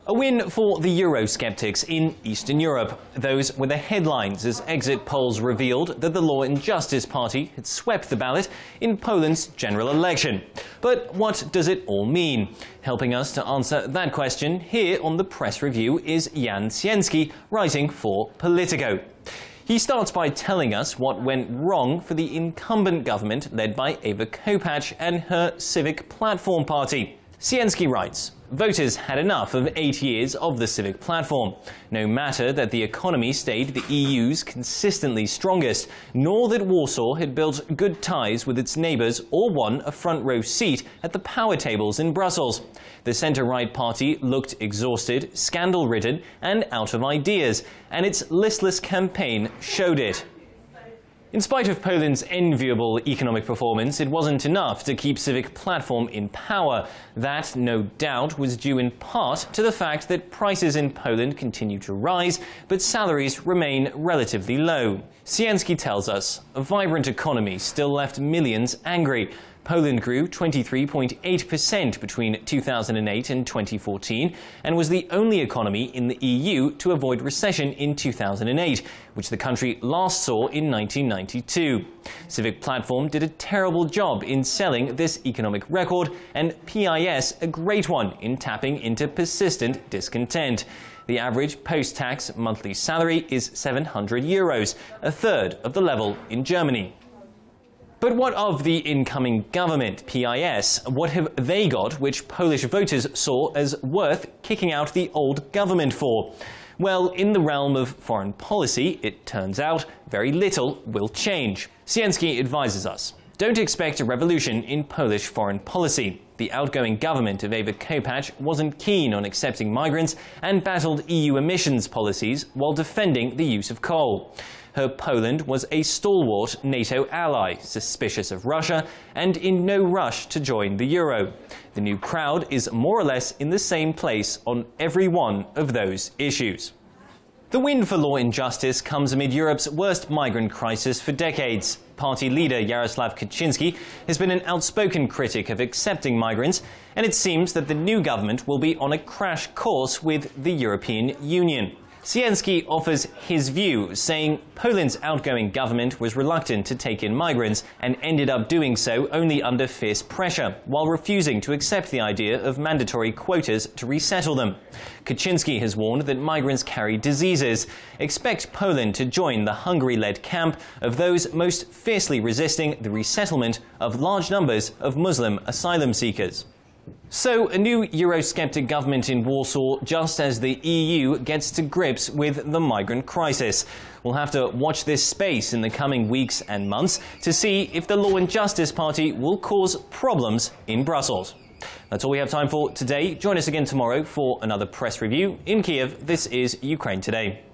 A win for the Eurosceptics in Eastern Europe. Those were the headlines as exit polls revealed that the Law and Justice Party had swept the ballot in Poland's general election. But what does it all mean? Helping us to answer that question here on the Press Review is Jan Cienski, writing for Politico. He starts by telling us what went wrong for the incumbent government led by Ewa Kopacz and her Civic Platform party. Cienski writes, voters had enough of 8 years of the Civic Platform. No matter that the economy stayed the EU's consistently strongest, nor that Warsaw had built good ties with its neighbours or won a front-row seat at the power tables in Brussels. The centre-right party looked exhausted, scandal-ridden and out of ideas, and its listless campaign showed it. In spite of Poland's enviable economic performance, it wasn't enough to keep Civic Platform in power. That, no doubt, was due in part to the fact that prices in Poland continue to rise, but salaries remain relatively low. Cienski tells us a vibrant economy still left millions angry. Poland grew 23.8% between 2008 and 2014 and was the only economy in the EU to avoid recession in 2008, which the country last saw in 1992. Civic Platform did a terrible job in selling this economic record, and PIS a great one in tapping into persistent discontent. The average post-tax monthly salary is €700, a third of the level in Germany. But what of the incoming government, PIS? What have they got which Polish voters saw as worth kicking out the old government for? Well, in the realm of foreign policy, it turns out very little will change. Cienski advises us, don't expect a revolution in Polish foreign policy. The outgoing government of Ewa Kopacz wasn't keen on accepting migrants and battled EU emissions policies while defending the use of coal. Her Poland was a stalwart NATO ally, suspicious of Russia, and in no rush to join the euro. The new crowd is more or less in the same place on every one of those issues. The win for Law and Justice comes amid Europe's worst migrant crisis for decades. Party leader Jarosław Kaczyński has been an outspoken critic of accepting migrants, and it seems that the new government will be on a crash course with the European Union. Cienski offers his view, saying Poland's outgoing government was reluctant to take in migrants and ended up doing so only under fierce pressure, while refusing to accept the idea of mandatory quotas to resettle them. Kaczyński has warned that migrants carry diseases. Expect Poland to join the Hungary-led camp of those most fiercely resisting the resettlement of large numbers of Muslim asylum seekers. So, a new Eurosceptic government in Warsaw just as the EU gets to grips with the migrant crisis. We'll have to watch this space in the coming weeks and months to see if the Law and Justice Party will cause problems in Brussels. That's all we have time for today. Join us again tomorrow for another press review. In Kiev, this is Ukraine Today.